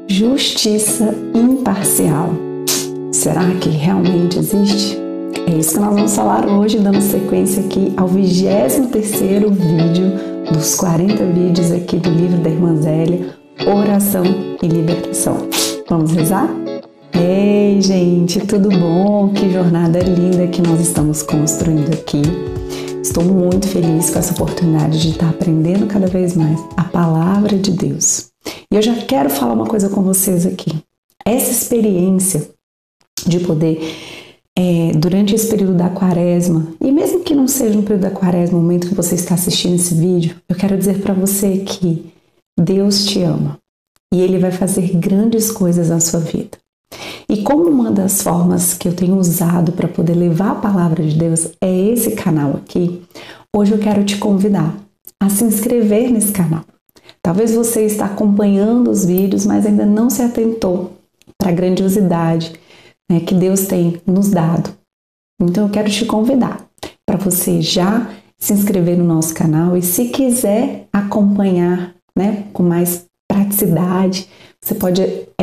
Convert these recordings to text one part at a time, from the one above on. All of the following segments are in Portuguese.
Justiça imparcial. Será que realmente existe? É isso que nós vamos falar hoje, dando sequência aqui ao 23º vídeo dos 40 vídeos aqui do livro da Irmã Zélia, Oração e Libertação. Vamos rezar? Ei, gente, tudo bom? Que jornada linda que nós estamos construindo aqui. Estou muito feliz com essa oportunidade de estar aprendendo cada vez mais a palavra de Deus. E eu já quero falar uma coisa com vocês aqui. Essa experiência de poder, durante esse período da quaresma, e mesmo que não seja no período da quaresma, no momento que você está assistindo esse vídeo, eu quero dizer para você que Deus te ama e Ele vai fazer grandes coisas na sua vida. E como uma das formas que eu tenho usado para poder levar a palavra de Deus é esse canal aqui, hoje eu quero te convidar a se inscrever nesse canal. Talvez você está acompanhando os vídeos, mas ainda não se atentou para a grandiosidade, né, que Deus tem nos dado. Então eu quero te convidar para você já se inscrever no nosso canal e se quiser acompanhar, né, com mais praticidade, você pode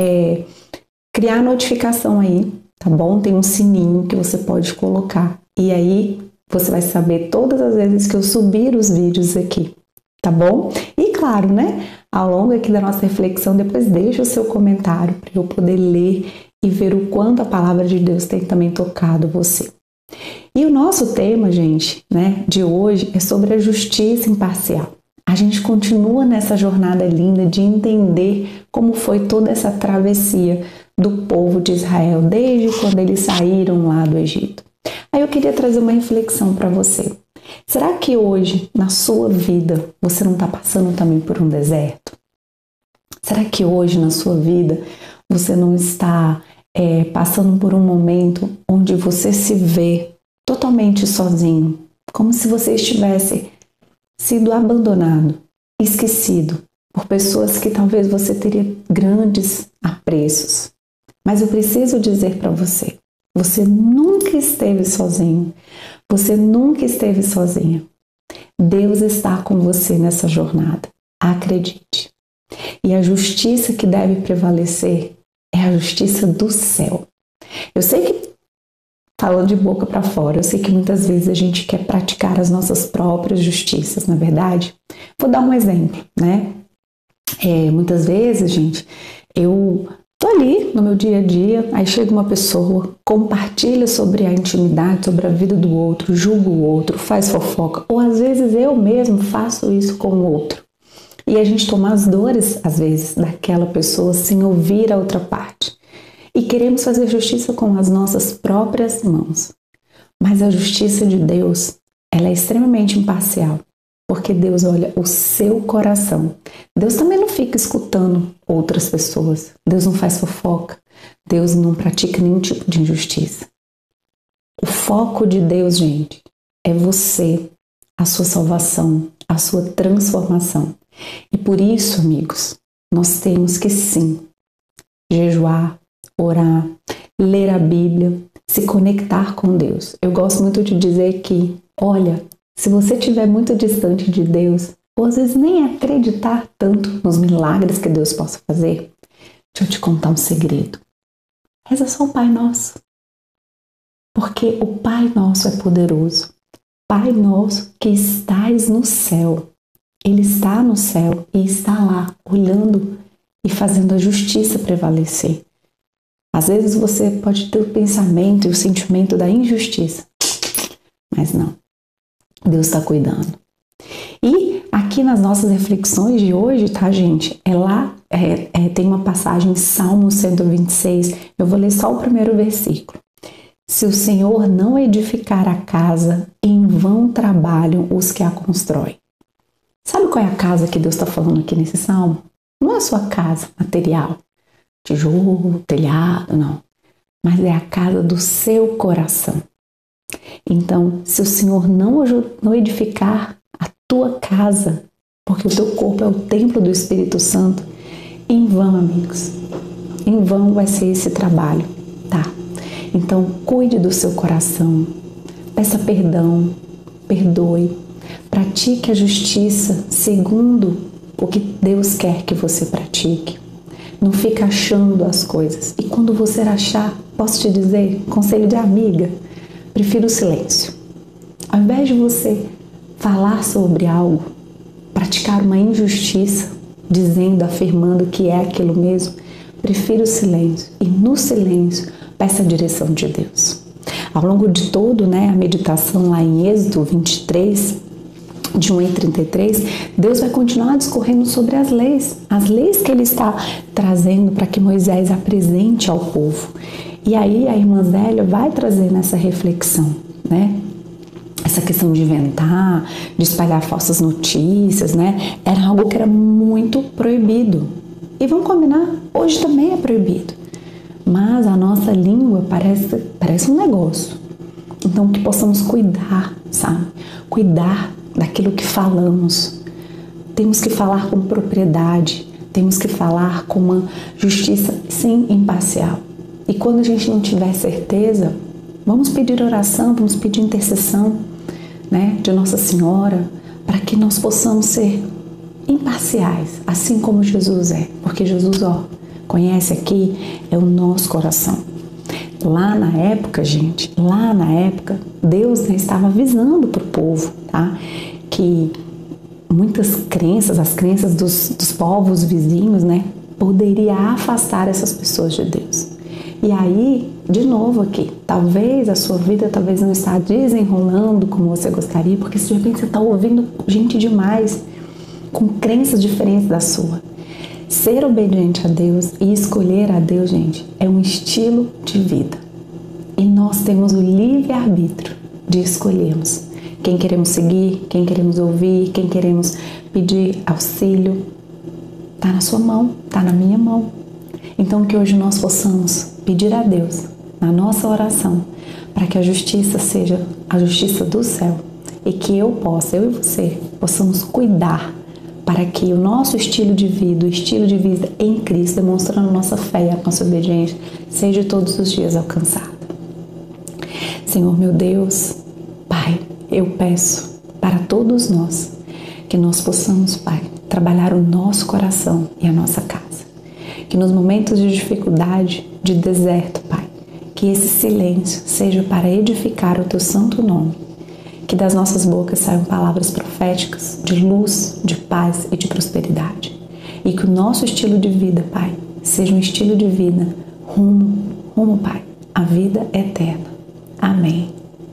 criar notificação aí, tá bom? Tem um sininho que você pode colocar e aí você vai saber todas as vezes que eu subir os vídeos aqui, tá bom? E claro, né, ao longo aqui da nossa reflexão, depois deixa o seu comentário para eu poder ler e ver o quanto a palavra de Deus tem também tocado você. E o nosso tema, gente, né, de hoje é sobre a justiça imparcial. A gente continua nessa jornada linda de entender como foi toda essa travessia do povo de Israel, desde quando eles saíram lá do Egito. Aí eu queria trazer uma reflexão para você. Será que hoje, na sua vida, você não está passando também por um deserto? Será que hoje, na sua vida, você não está passando por um momento onde você se vê totalmente sozinho? Como se você estivesse sido abandonado, esquecido por pessoas que talvez você teria grandes apreços. Mas eu preciso dizer para você, você nunca esteve sozinho, você nunca esteve sozinha. Deus está com você nessa jornada, acredite. E a justiça que deve prevalecer é a justiça do céu. Eu sei que, falando de boca para fora, eu sei que muitas vezes a gente quer praticar as nossas próprias justiças, na verdade. Vou dar um exemplo, né? Muitas vezes, gente, eu tô ali no meu dia a dia, aí chega uma pessoa, compartilha sobre a intimidade, sobre a vida do outro, julga o outro, faz fofoca, ou às vezes eu mesmo faço isso com o outro. E a gente toma as dores, às vezes, daquela pessoa sem ouvir a outra parte. E queremos fazer justiça com as nossas próprias mãos. Mas a justiça de Deus, ela é extremamente imparcial. Porque Deus olha o seu coração. Deus também não fica escutando outras pessoas. Deus não faz fofoca. Deus não pratica nenhum tipo de injustiça. O foco de Deus, gente, é você, a sua salvação, a sua transformação. E por isso, amigos, nós temos que sim, jejuar, orar, ler a Bíblia, se conectar com Deus. Eu gosto muito de dizer que, olha, se você estiver muito distante de Deus, ou às vezes nem acreditar tanto nos milagres que Deus possa fazer, deixa eu te contar um segredo. Reza só o Pai Nosso. Porque o Pai Nosso é poderoso. Pai Nosso que estais no céu. Ele está no céu e está lá, olhando e fazendo a justiça prevalecer. Às vezes você pode ter o pensamento e o sentimento da injustiça, mas não. Deus está cuidando. E aqui nas nossas reflexões de hoje, tá, gente? Tem uma passagem em Salmo 126. Eu vou ler só o primeiro versículo. Se o Senhor não edificar a casa, em vão trabalham os que a constroem. Sabe qual é a casa que Deus está falando aqui nesse salmo? Não é a sua casa material, tijolo, telhado, não. Mas é a casa do seu coração. Então, se o Senhor não edificar a tua casa, porque o teu corpo é o templo do Espírito Santo, em vão, amigos, em vão vai ser esse trabalho, tá? Então, cuide do seu coração, peça perdão, perdoe, pratique a justiça segundo o que Deus quer que você pratique. Não fica achando as coisas. E quando você achar, posso te dizer, conselho de amiga, prefira o silêncio. Ao invés de você falar sobre algo, praticar uma injustiça, dizendo, afirmando que é aquilo mesmo, prefira o silêncio. E no silêncio, peça a direção de Deus. Ao longo de todo, a meditação lá em Êxodo 23, de 1 a 33, Deus vai continuar discorrendo sobre as leis que Ele está trazendo para que Moisés apresente ao povo. E aí a irmã Zélia vai trazer nessa reflexão, essa questão de inventar, de espalhar falsas notícias, era algo que era muito proibido. E vamos combinar, hoje também é proibido. Mas a nossa língua parece um negócio. Então que possamos cuidar, sabe? Cuidar daquilo que falamos. Temos que falar com propriedade, temos que falar com uma justiça sim imparcial. E quando a gente não tiver certeza, vamos pedir oração, vamos pedir intercessão, de Nossa Senhora, para que nós possamos ser imparciais, assim como Jesus é. Porque Jesus, conhece aqui, é o nosso coração. Lá na época, Deus estava avisando para o povo, que muitas crenças, as crenças dos povos vizinhos, poderia afastar essas pessoas de Deus. E aí, de novo aqui, talvez a sua vida não está desenrolando como você gostaria, porque de repente você está ouvindo gente demais, com crenças diferentes da sua. Ser obediente a Deus e escolher a Deus, gente, é um estilo de vida. E nós temos o livre-arbítrio de escolhermos quem queremos seguir, quem queremos ouvir, quem queremos pedir auxílio. Está na sua mão, está na minha mão. Então que hoje nós possamos pedir a Deus, na nossa oração, para que a justiça seja a justiça do céu e que eu e você, possamos cuidar para que o nosso estilo de vida, o estilo de vida em Cristo, demonstrando nossa fé e a nossa obediência, seja todos os dias alcançado. Senhor meu Deus, Pai, eu peço para todos nós que nós possamos, Pai, trabalhar o nosso coração e a nossa casa. Que nos momentos de dificuldade, de deserto, Pai, que esse silêncio seja para edificar o Teu santo nome. Que das nossas bocas saiam palavras proféticas de luz, de paz e de prosperidade. E que o nosso estilo de vida, Pai, seja um estilo de vida rumo, Pai, à vida eterna. Amém.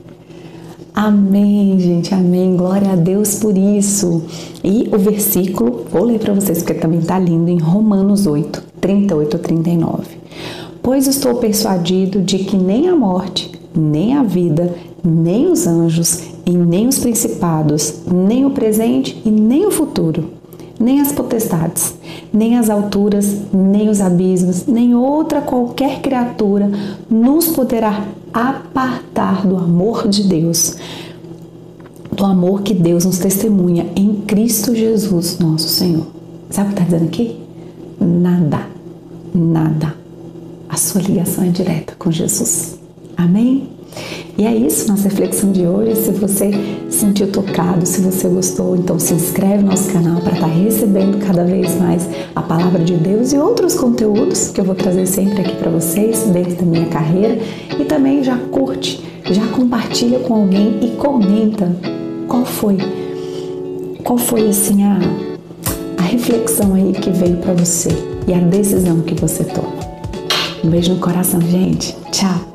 Amém, gente, amém. Glória a Deus por isso. E o versículo, vou ler para vocês porque também está lindo, em Romanos 8, 38 a 39. Pois estou persuadido de que nem a morte, nem a vida, nem os anjos, e nem os principados, nem o presente e nem o futuro, nem as potestades, nem as alturas, nem os abismos, nem outra qualquer criatura nos poderá apartar do amor de Deus, do amor que Deus nos testemunha em Cristo Jesus, nosso Senhor. Sabe o que está dizendo aqui? Nada. A sua ligação é direta com Jesus. Amém? E é isso, nossa reflexão de hoje. Se você se sentiu tocado, se você gostou, então se inscreve no nosso canal para estar recebendo cada vez mais a palavra de Deus e outros conteúdos que eu vou trazer sempre aqui para vocês dentro da minha carreira. E também já curte, já compartilha com alguém e comenta qual foi assim a reflexão aí que veio para você e a decisão que você toma. Um beijo no coração, gente. Tchau.